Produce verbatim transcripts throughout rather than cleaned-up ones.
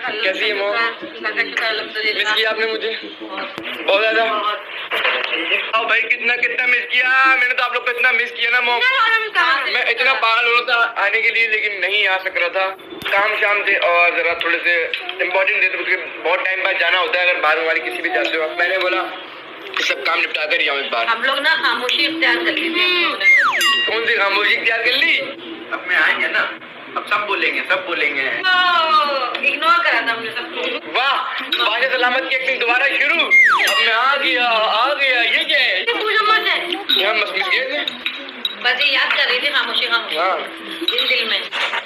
कैसी है mom? Miss किया आपने मुझे बहुत ज्यादा। और भाई कितना कितना मिस किया मैंने तो आप लोग को, इतना मिस किया ना मॉम। मैं इतना पागल हो रहा था आने के लिए, लेकिन नहीं आ सक रहा था, काम शाम थे और जरा थोड़े से इम्पोर्टेंट थे, तो उसके बहुत टाइम बाद जाना होता है अगर बाहर वाली किसी भी जाते हो। मैंने बोला सब काम निपटा कर जाऊँ इस बार। हम लोग ना खामोशी इख्तियार कर ली थी। कौन सी खामोशी इख्तियार कर ली? अब मैं आएंगे ना, अब सब बोलेंगे, सब बोलेंगे। इग्नोर करा था हमने सबको। वाह, बाजा सलामत की एक्टिंग दोबारा शुरू। अब मैं आ गया आ गया, ये क्या है? पूछो मत है। यहाँ मस्त मिस गए थे, बस ये याद कर रही थी खामोशी खामोशी। हाँ दिल दिल में।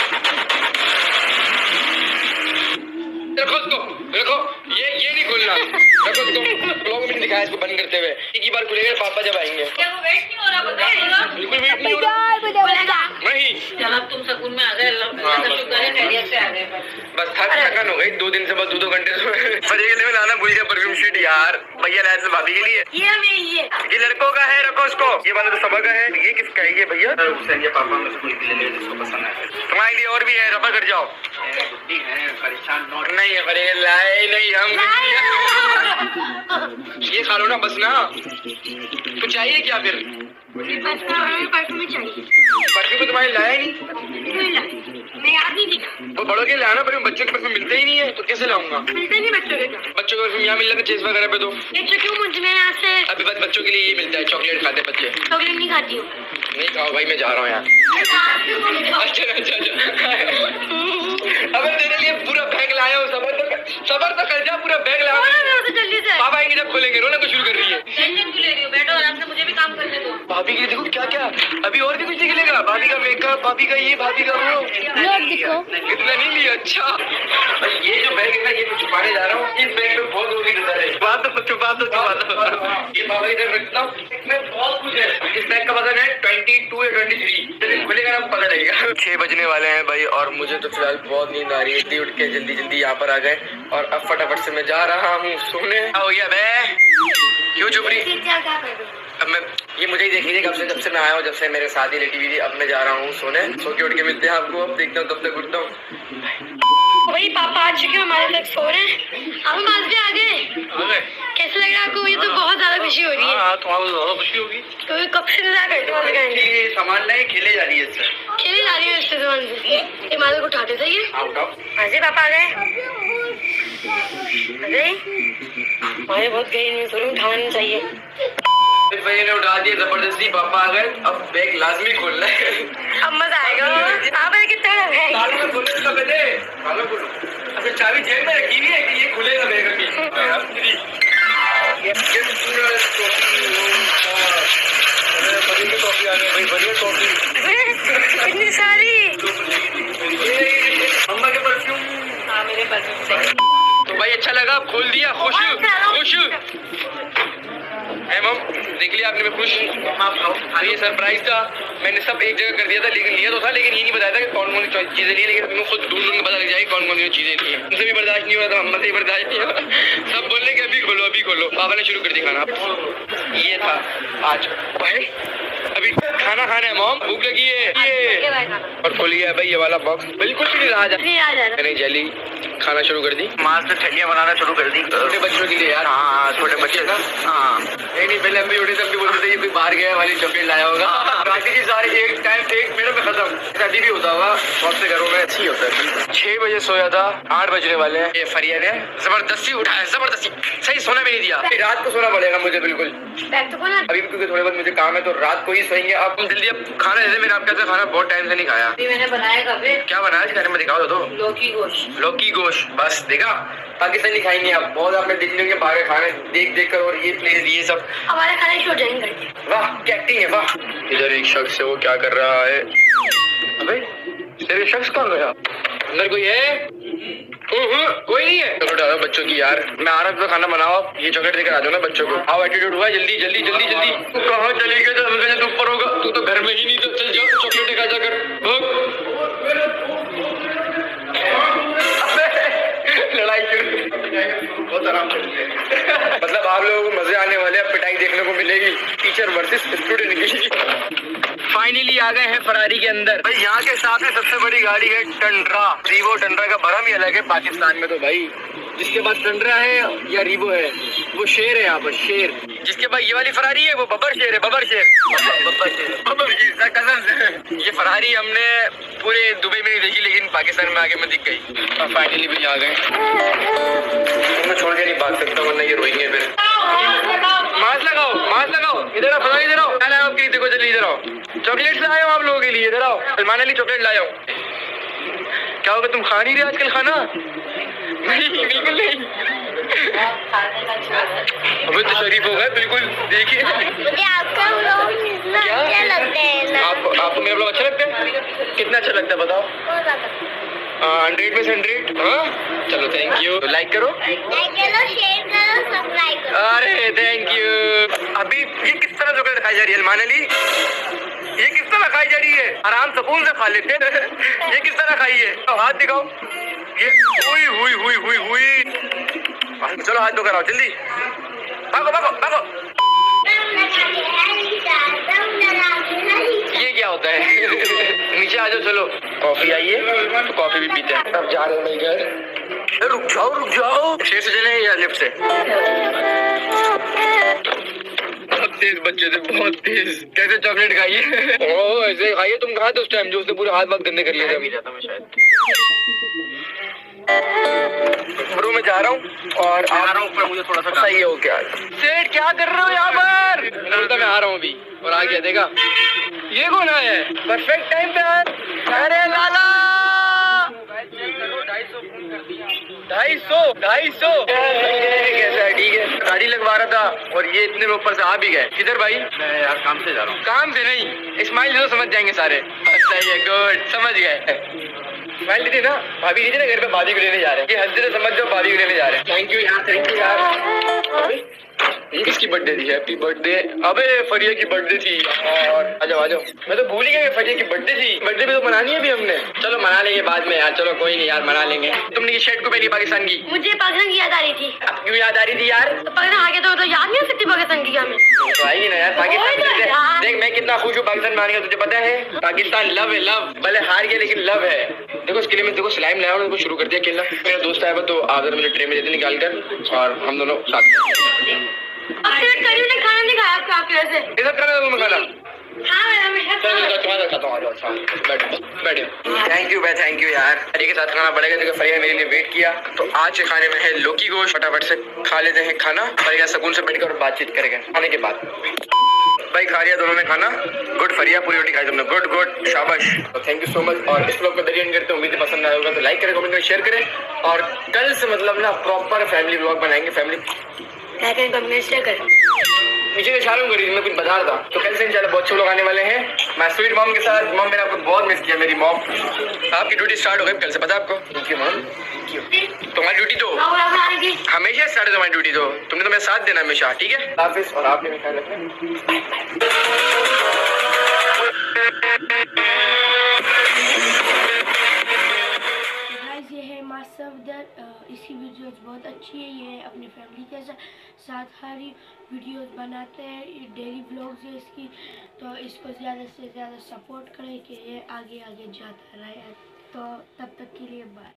रखो उसको, रखो, ये ये नहीं खोलना, रखो उसको। ब्लॉग में नहीं दिखाया इसको बंद करते हुए, एक ही बार खुलेगा पापा जब आएंगे। क्या वो वेट नहीं हो रहा बताइएगा? बिल्कुल वेट नहीं हो रहा नहीं। चलो अब तुम सुकून में आ गए, अल्लाह का शुक्र है खैरियत से आ गए। बस थक थकान हो गई दो दिन से, बस दो दो घंटे फरिया के लिए लाना भूल गया परफ्यूम शीट यार। भैया लाया था भाभी के लिए, ये मैं ये ये लड़कों का है, रखो उसको। ये वाला तो सबा का है, ये किसका है ये भैया? हुसैन ये पापा में स्कूल के लिए जिसको पसंद है। तुम्हारे लिए और भी है, रफा कर जाओ। बुद्धि है परेशान नोट नहीं है फरिया लाए नहीं हम। ये खा लो ना बस ना, तो चाहिए क्या फिर? परफ्यूम चाहिए। परफ्यूम तो तुम्हारे लाया नहीं, मैं याद नहीं थी। तो बड़ों के लाना परफ्यूम, बच्चों के परफ्यूम मिलते ही नहीं है तो कैसे लाऊंगा? मिलते नहीं बच्चों के। बच्चों के परफ्यूम यहाँ मिल रहा है चेस वगैरह पे, तो ये क्यों मुझे मैं यहाँ से अभी बस बच्चों के लिए ये मिलता है, चॉकलेट खाते हैं बच्चे। चॉकलेट नहीं खाती हूँ। नहीं खाओ भाई, मैं जा रहा हूँ यहाँ। अच्छा अच्छा अच्छा, अबे तेरे लिए पूरा बैग लाया हूँ, सबर तो सबर तो कर जा, पूरा बैग लाया हूँ। जल्दी से पापा आएंगे जब खोलेंगे, रोना को शुरू कर रही है। टेंशन क्यों ले रही हो? बैठो आराम से, मुझे भी काम करने दो। भाभी के लिए देखो क्या क्या, अभी और भी कुछ निकलेगा। भाभी का मेकअप, भाभी का ये, भाभी का वो, इतना नहीं लिया। अच्छा ये जो बैग है ना, ये मैं छुपाने जा रहा हूँ। इस बैग में बहुत होगी नजर है, छुपा दो छुपा दो छुपा दो। ये बाबा इधर रखता हूँ, इसमें बहुत कुछ है। इस बैग का वजन है ट्वेंटी टू या ट्वेंटी थ्री, खुलेगा ना पता लगेगा। छह बजने वाले हैं भाई, और मुझे तो फिलहाल बहुत नींद आ रही है, इसलिए उठ के जल्दी जल्दी यहाँ पर आ गए और अब फटाफट से मैं जा रहा हूँ सोने। हो गया बे, क्यों चुप रही? अब मैं ये मुझे ही देख लीजिए, कब से जब से मैं आया हूँ, जब से मेरे साथ ही लेटी हुई थी। अब मैं जा रहा हूँ सोने, सो के उठ के मिलते हैं आपको। अब देखता हूँ कब तक उठता हूँ। वही पापा आ चुके हैं, हमारे तक सो रहे हैं। अब हम आज भी आ गए। कैसे लग रहा है आपको? मुझे तो बहुत ज्यादा खुशी हो रही है। हाँ तुम्हारा ज्यादा खुशी होगी, तो कब से इंतजार करते हो? ये सामान नहीं खेले जा रही है इससे, खेले जा रही है इससे सामान से। ये मादर को उठाते थे ये। आओ उठाओ। हाँ जी पापा आ गए। अरे हमारे बहुत गई में थोड़ी उठाना चाहिए। फिर भैया ने उठा दिया जबरदस्ती, पापा आ गए। अब बैग लाजमी खोलना है, अब मजा आएगा। आप कितना है? ताला में खोलने से पहले ताला खोलो। अच्छा चाबी जेब में रखी हुई है कि ये खुलेगा बैग अभी? ये पूरा बढ़िया कॉफी आ गई भाई, बढ़िया कॉफी इतनी सारी। मम्मा के परफ्यूम। हाँ मेरे परफ्यूम से। तो भाई अच्छा लगा, खोल दिया, खुश खुश है मम? देख लिया आपने, मैं खुश। हाँ ये सरप्राइज था, मैंने सब एक जगह कर दिया था, लेकिन लिया तो था, लेकिन ये नहीं बताया था कि कौन कौन सी चीजें ली, लेकिन मैं खुद ढूंढ ढूंढ पता लग जाएगी कौन कौन सी चीजें ली। उनसे भी बर्दाश्त नहीं हो रहा था, मम्मा से भी बर्दाश्त नहीं हो रहा। सब बोलने के अभी खोलो अभी खोलो। पापा ने शुरू कर दिया खाना। ये था आज भाई, अभी खाना खाना है मॉम, भूख लगी है ये। और खोल गया भाई ये वाला बॉक्स, बिल्कुल भी नहीं रहा जा। मैंने जली खाना शुरू कर दी, माँ से ठंडियाँ बनाना शुरू कर दी छोटे बच्चों के लिए यार। हाँ छोटे बच्चे का। हाँ नहीं नहीं, पहले अम्मी छोटे से बोलते थे ये कोई बाहर गया वाली चॉकलेट लाया होगा। बाकी चीज सारी एक टाइम एक मिनट में खत्म। शादी भी होता होगा बहुत से घरों में, अच्छी होता है। छह बजे सोया था, आठ बजने वाले हैं। ये फरिया ने जबरदस्ती उठाया, जबरदस्ती, सही सोना भी नहीं दिया। रात को सोना पड़ेगा मुझे बिल्कुल अभी, क्योंकि थोड़े बहुत मुझे काम है तो रात को ही सोएंगे। अब जल्दी अब खाना दे दे, मेरा आपका से खाना बहुत टाइम से नहीं खाया। मैंने बनाया कभी। क्या बनाया खाने में दिखाओ तो? लौकी गोश्त। लौकी गोश्त, बस देखा, पाकिस्तानी खाएंगे आप। बहुत आपने दिल्ली के बाहर खाने देख देख कर, और ये प्लेस ये सब हमारे खाने की ज्वाइन करके। वाह क्या एक्टिंग है, वाह। इधर एक शख्स है, वो क्या कर रहा है? अबे तेरे शख्स कौन गया? अंदर कोई है? कोई नहीं है। चलो डालो बच्चों की यार, मैं आ रहा हूँ, खाना बनाओ। ये चॉकलेट देकर आ जाओ ना बच्चों को। आओ एटीट्यूड हुआ, जल्दी जल्दी जल्दी जल्दी। तू कहाँ चले गए? जब तू ऊपर होगा, तू तो घर में ही नहीं, तो चल जाओ चॉकलेट खा जाकर। लड़ाई शुरू, बहुत आराम से। मतलब आप लोगों को मजे आने वाले, पिटाई देखने को मिलेगी टीचर वर्सेस स्टूडेंट की। फाइनली आ गए हैं फरारी के अंदर। भाई यहाँ के सामने सबसे बड़ी गाड़ी है टंड्रा, रीवो। टंड्रा का भरम ही अलग है पाकिस्तान में तो भाई। जिसके पास टंड्रा है या रीवो है वो शेर है यहाँ पर, शेर। जिसके पास ये वाली फरारी है वो बब्बर शेर है, बब्बर शेर, बब्बर शेर, बब्बर शेर कसम। ये फरारी हमने पूरे दुबई में नहीं देखी, लेकिन पाकिस्तान में आके मैं दिख गई। और फाइनली भी आ गए। मैं छोड़ के नहीं भाग सकता वरना ये रोएंगे फिर। मास्क लगाओ, मास्क लगाओ। इधर आओ फरारी, इधर आओ। क्या लाया आपके लिए? देखो जल्दी इधर आओ। चॉकलेट्स लाए हो आप लोगों के लिए, इधर आओ। सलमान अली चॉकलेट लाया हूँ। क्या होगा, तुम खा नहीं रहे आजकल खाना? नहीं बिल्कुल नहीं। अबे तो शरीफ हो गए बिल्कुल। देखिए मुझे आपका व्लॉग इतना अच्छा लगता है ना। आप, आपको मेरा व्लॉग अच्छा लगता है? कितना अच्छा लगता है बताओ? हंड्रेड में से हंड्रेड। हाँ चलो थैंक यू। लाइक करो, लाइक करो, शेयर करो, सब्सक्राइब करो। अरे थैंक यू। अभी ये किस तरह चॉकलेट खाई जा रही है अलमान अली? ये किस तरह खाई जा रही है? आराम सुकून से खा लेते। ये किस तरह खाई है? तो हाथ दिखाओ। ये हुई हुई हुई हुई हुई। चलो हाथ धो कर आओ जल्दी। भागो भागो भागो। ये क्या होता है? नीचे आ जाओ चलो। कॉफी आई है तो कॉफी भी पीते हैं। अब जा रहे हैं घर। रुक जाओ रुक जाओ। शेर से चले या लिफ्ट से? बहुत तेज बच्चे थे, बहुत तेज। कैसे चॉकलेट खाइए? ओह ऐसे खाइए। तुम कहाँ थे उस टाइम जो उसने पूरे हाथ वक्त गंदे कर लिए थे? जाता मैं शायद ब्रो मैं जा रहा हूँ और आ रहा हूँ पर मुझे थोड़ा सा सही हो क्या? सेठ क्या कर रहे हो यहाँ पर? बोलता मैं आ रहा हूँ अभी और आ गया। देखा ये कौन है? परफेक्ट टाइम पे आया। अरे लाला ढाई सौ ढाई सौ कैसा? ठीक है गाड़ी लगवा रहा था और ये इतने में ऊपर से आ भी गए। किधर भाई? मैं यार काम से जा रहा हूँ। काम से नहीं, स्माइल तो समझ जाएंगे सारे। सही है गुड, समझ गए। स्माइल दीदी ना, भाभी दीदी ना घर पे भाभी को लेने जा रहे हैं। ये हंसते समझ जाओ भाभी को लेने जा रहे हैं। थैंक यू यार, थैंक यू यार। ये किसकी बर्थडे थी? Happy birthday. अबे फरिया की बर्थडे थी और आ जाओ आ जाओ। मैं तो भूल ही गया फरिया की बर्थडे थी। बर्थडे भी तो मनानी है अभी हमने। चलो मना लेंगे बाद में यार। चलो कोई नहीं यार मना लेंगे। तुमने ये शर्ट को पहनी पाकिस्तान की? मुझे पाकिस्तान की याद आ रही थी। अब क्यों याद आ रही थी यार? तो पाकिस्तान आगे तो, तो याद नहीं आ सकती पाकिस्तान की हमें। तो आएगी ना यार पाकिस्तान। देख मैं कितना खुश हूँ पाकिस्तान में आने का, तुझे पता है? पाकिस्तान लव है, लव। भले हार गया लेकिन लव है। देखो इसके लिए मैं देखो स्लाइम लाया और शुरू कर दिया खेलना। मेरा दोस्त आया तो आदर मैंने ट्रे में देते निकाल कर और हम दोनों साथ खाना नहीं खाया आपका कैसे? इधर खाना तुम खाना। थैंक यू भाई, थैंक यू यार। फरिया के साथ खाना पड़ेगा देखो। फरिया मेरे लिए वेट किया तो आज के खाने में है लौकी गोश्त। फटाफट से खा लेते हैं खाना। फरिया सुकून से बैठकर और बातचीत करेंगे खाने के बाद। भाई खा लिया दोनों ने खाना। गुड फरिया, पूरी रोटी खाई तुमने। गुड गुड शाबाश। Thank you so much. और इस व्लॉग को दरियन करते हैं। उम्मीद पसंद आया होगा तो लाइक करें, कमेंट करें, शेयर करें। और कल से मतलब ना प्रॉपर फैमिली व्लॉग बनाएंगे। फैमिली नीचे इशारों करी मैं कुछ बता रहा था। तो कल से इंशाल्लाह बहुत अच्छे लोग आने वाले हैं। मैं स्वीट मॉम के साथ। मॉम मैंने आपको बहुत मिस किया। मेरी मॉम आपकी ड्यूटी स्टार्ट हो गई कल से, पता आपको? Thank you mom. तुम्हारी ड्यूटी तो हमेशा स्टार्ट है। तुम्हारी ड्यूटी तो तुमने तो मेरा साथ देना हमेशा, ठीक है? हाफिज। और आपने भी ख्याल रखना। ये है मासवदर। इसकी वीडियोस बहुत अच्छी है। ये अपनी फैमिली के साथ सारी वीडियोस बनाते हैं। ये डेली व्लॉग्स है इसकी। तो इसको ज़्यादा से ज़्यादा सपोर्ट करें कि ये आगे आगे जाता रहे। तो तब तक के लिए बाय।